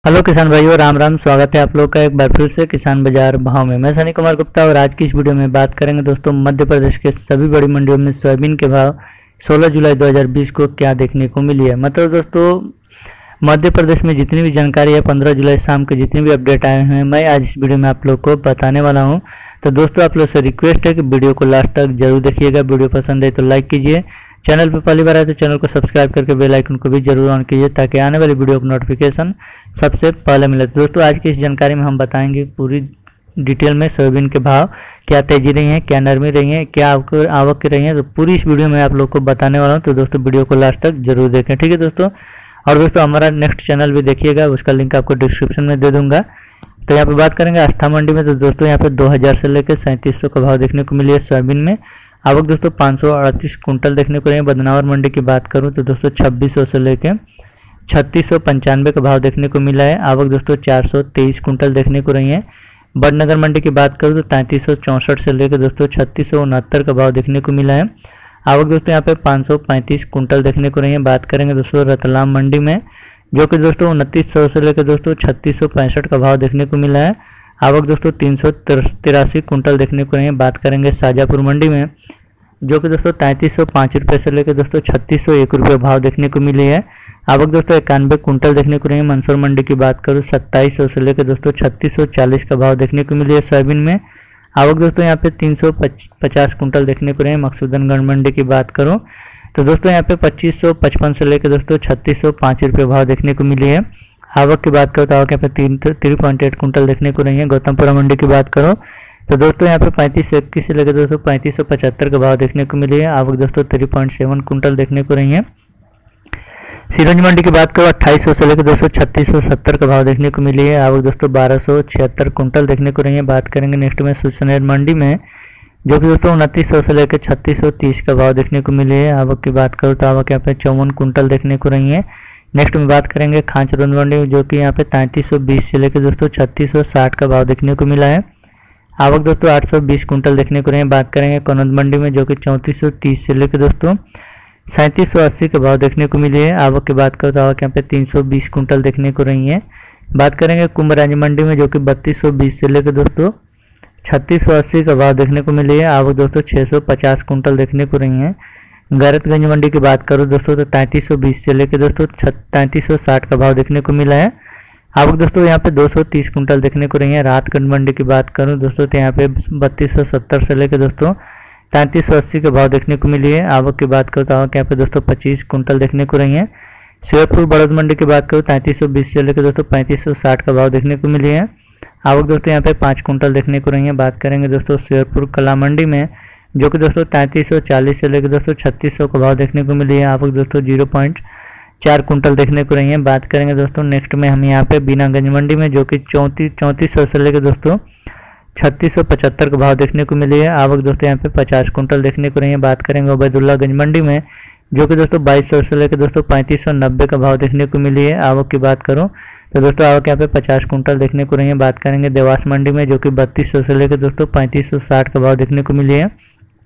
Hello किसान भाइयों, राम राम। स्वागत है आप लोग का एक बार फिर से किसान बाजार भाव में। मैं सनी कुमार गुप्ता और आज की इस वीडियो में बात करेंगे दोस्तों मध्य प्रदेश के सभी बड़ी मंडियों में सोयाबीन के भाव 16 जुलाई 2020 को क्या देखने को मिली है। मतलब दोस्तों मध्य प्रदेश में जितनी भी जानकारी है 15 जुलाई शाम के जितने भी अपडेट आए हैं मैं आज इस वीडियो में आप लोग को बताने वाला हूं। तो दोस्तों आप लोग से रिक्वेस्ट है कि वीडियो को लास्ट तक जरूर देखिएगा। वीडियो पसंद है तो लाइक कीजिए, चैनल पर पहली बार आए तो चैनल को सब्सक्राइब करके बेल आइकन को भी जरूर ऑन कीजिए ताकि आने वाली वीडियो का नोटिफिकेशन सबसे पहले मिले। तो दोस्तों आज की इस जानकारी में हम बताएंगे पूरी डिटेल में सोयाबीन के भाव क्या तेजी रही है, क्या नरमी रही है, क्या आवक की रही है। तो पूरी इस वीडियो में आप लोग को बताने वाला हूँ। तो दोस्तों वीडियो को लास्ट तक जरूर देखें, ठीक है दोस्तों। और दोस्तों हमारा नेक्स्ट चैनल भी देखिएगा, उसका लिंक आपको डिस्क्रिप्शन में दे दूंगा। तो यहाँ पे बात करेंगे आस्था मंडी में। तो दोस्तों यहाँ पे 2000 से लेकर 3700 का भाव देखने को मिली है सोयाबीन में। आवक दोस्तों 538 कुंटल देखने को रही है। बदनावर मंडी की बात करूँ तो दोस्तों 2600 से लेकर 3695 का भाव देखने को मिला है। आवक दोस्तों 423 कुंटल देखने को रही है। बड़नगर मंडी की बात करूँ तो 3364 से लेकर दोस्तों 3669 का भाव देखने को मिला है। आवक दोस्तों यहाँ पे 535 कुंटल देखने को रही है। बात करेंगे दोस्तों रतलाम मंडी में, जो कि दोस्तों 2900 से लेकर दोस्तों 3665 का भाव देखने को मिला है। आवक दोस्तों 383 कुंटल देखने को रही है। बात करेंगे शाजापुर मंडी में, जो कि दोस्तों 3305 रुपये से लेकर दोस्तों 3601 रुपये भाव देखने को मिली है। आवक दोस्तों 91 कुंटल देखने को रही है। मंदसौर मंडी की बात करूँ 2700 से लेकर दोस्तों 3640 का भाव देखने को मिली है सोयाबीन में। आवक दोस्तों यहाँ पे 350 कुंटल देखने को रही है। मकसूदनगंज मंडी की बात करूँ तो दोस्तों यहाँ पे 2555 से लेकर दोस्तों 3605 रुपये भाव देखने को मिली है। आवक की बात करो तो आवक यहाँ पे 3.8 कुंटल देखने को रही है। गौतमपुरा मंडी की बात करो तो दोस्तों यहाँ पे 3521 से लेकर दोस्तों 3575 का भाव देखने को मिली है। आवक दोस्तों 3.7 कुंटल देखने को रही है। सिरंज मंडी की बात करो 2800 से लेकर दोस्तों 3670 का भाव देखने को मिली है। आवक दोस्तों 1276 कुंटल देखने को रही है। बात करेंगे नेक्स्ट में सुसनेर मंडी में, जो कि दोस्तों 2900 से लेकर 3630 का भाव देखने को मिली है। आवक की बात करो तो आवक यहाँ पे 54 कुंटल देखने को रही है। नेक्स्ट में बात करेंगे खांचरंद मंडी में, जो कि यहाँ पे 3320 से लेकर दोस्तों 3660 का भाव देखने को मिला है। आवक दोस्तों 820 कुंटल देखने को रही है। बात करेंगे कनौज मंडी में, जो कि 3430 से लेकर दोस्तों 3780 का भाव देखने को मिली है। आवक की बात करो तो आवक यहाँ पे 320 कुंटल देखने को रही है। बात करेंगे कुंभराज मंडी में, जो कि 3220 से लेकर दोस्तों 3680 का भाव देखने को मिली है। आवक दोस्तों 650 कुंटल देखने को रही है। गैरतगंज मंडी की बात करूँ दोस्तों तो 3320 से लेकर दोस्तों 3360 का भाव देखने को मिला है। आवक दोस्तों यहाँ पे 230 कुंटल देखने को रही है। राहतगंज मंडी की बात करूँ दोस्तों तो यहाँ पे 3270 से लेकर दोस्तों 3380 का भाव देखने को मिली है। आवक की बात करूँ तो आवक यहाँ पे दोस्तों 25 कुंटल देखने को रही है। शिवपुर बड़ौद मंडी की बात करूँ 3320 से लेकर दोस्तों 3560 का भाव देखने को मिली है। आवक दोस्तों यहाँ पे 5 कुंटल देखने को रही है। बात करेंगे दोस्तों शेरपुर कला मंडी में, जो कि दोस्तों 3340 से लेकर दोस्तों 3600 का भाव देखने को मिली है। आवक दोस्तों 0.4 कुंटल देखने को रही है। बात करेंगे दोस्तों नेक्स्ट में हम यहाँ पे बीनागंज मंडी में, जो कि 3400 से लेकर दोस्तों 3675 का भाव देखने को मिली है। आवक दोस्तों यहाँ पे 50 कुंटल देखने को रही है। बात करेंगे उबैदुल्लागंज मंडी में, जो कि दोस्तों 2200 से लेकर दोस्तों 3590 का भाव देखने को मिली है। आवक की बात करूँ तो दोस्तों आवक यहाँ पे 50 कुंटल देखने को रही है। बात करेंगे देवास मंडी में, जो कि 3200 से लेकर दोस्तों 3560 का भाव देखने को मिली है।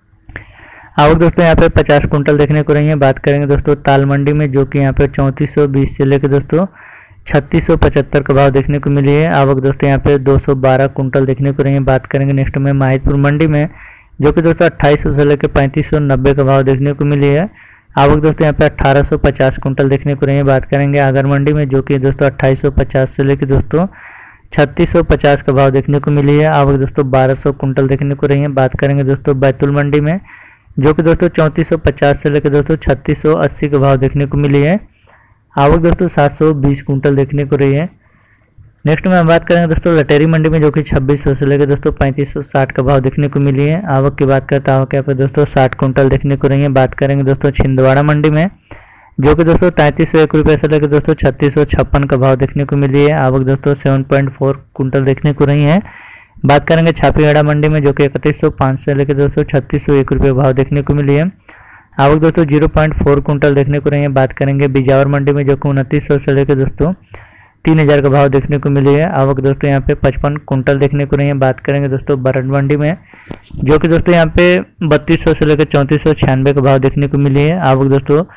आवक दोस्तों यहाँ पे 50 कुंटल देखने को रही है। बात करेंगे दोस्तों ताल मंडी में, जो कि यहाँ पे 3420 से लेकर दोस्तों 3675 का भाव देखने को मिली है। आवक दोस्तों यहाँ पे 212 कुंटल देखने को रही है। बात करेंगे नेक्स्ट में माहितपुर मंडी में, जो कि दोस्तों 2800 से लेकर 3590 का भाव देखने को मिली है। आवक दोस्तों यहाँ पे 1850 कुंटल देखने को रही है। बात करेंगे आगर मंडी में, जो कि दोस्तों 2850 से लेकर दोस्तों 3650 का भाव देखने को मिली है। आवक दोस्तों 1200 कुंटल देखने को रही है। बात करेंगे दोस्तों बैतूल मंडी में, जो कि दोस्तों 3450 से लेकर दोस्तों 3680 का भाव देखने को मिली है। आवक दोस्तों 720 कुंटल देखने को रही है। नेक्स्ट में हम बात करेंगे दोस्तों लटेरी मंडी में, जो कि 2600 से लेकर दोस्तों 3560 का भाव देखने को मिली है। आवक की बात करते हैं आवक यहाँ पर दोस्तों 60 कुंटल देखने को रही है। बात करेंगे दोस्तों छिंदवाड़ा मंडी में, जो कि दोस्तों 3301 रुपये से लेकर दोस्तों 3656 का भाव देखने को मिली है। आवक दोस्तों 7.4 कुंटल देखने को रही है। बात करेंगे छापीगढ़ा मंडी में, जो कि 3105 से लेकर दोस्तों 3601 रुपये भाव देखने को मिली है। आवक दोस्तों 0.4 कुंटल देखने को रही है। बात करेंगे बिजावर मंडी में, जो कि 2900 से लेकर दोस्तों 3000 का भाव देखने को मिली है। आवक दोस्तों यहाँ पे 55 कुंटल देखने को रही है। बात करेंगे दोस्तों बरड मंडी में, जो कि दोस्तों यहाँ पे 3200 से लेकर 3496 का भाव देखने को मिली है। आवक दोस्तों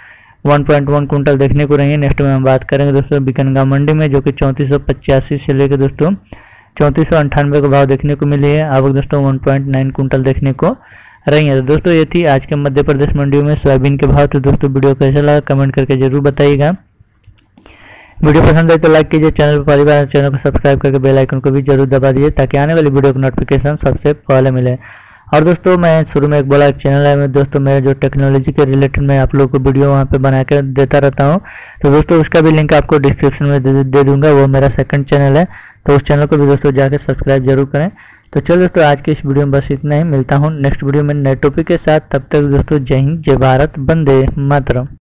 1.1 कुंटल देखने को रही है। नेक्स्ट में हम बात करेंगे दोस्तों बिकनगांव मंडी में, जो कि 3485 से लेकर दोस्तों 3498 का भाव देखने को मिली है। आवक दोस्तों 1.9 कुंटल देखने को रही है। तो दोस्तों ये थी आज के मध्य प्रदेश मंडियों में सोयाबीन के भाव। तो दोस्तों वीडियो कैसा लगा कमेंट करके जरूर बताइएगा। वीडियो पसंद है तो लाइक कीजिए, चैनल पर पहली बार चैनल को सब्सक्राइब करके बेल आइकन को भी जरूर दबा दीजिए, ताकि आने वाली वीडियो की नोटिफिकेशन सबसे पहले मिले। और दोस्तों मैं शुरू में एक बोला एक चैनल है दोस्तों मेरे, जो टेक्नोलॉजी के रिलेटेड मैं आप लोगों को वीडियो वहाँ पे बना कर देता रहता हूँ। तो दोस्तों उसका भी लिंक आपको डिस्क्रिप्शन में दे दूंगा, वो मेरा सेकंड चैनल है। तो उस चैनल को भी दोस्तों जाकर सब्सक्राइब जरूर करें। तो चलो दोस्तों आज के इस वीडियो में बस इतना ही, मिलता हूँ नेक्स्ट वीडियो में नए टॉपिक के साथ। तब तक दोस्तों जय हिंद, जय भारत, वंदे मातरम।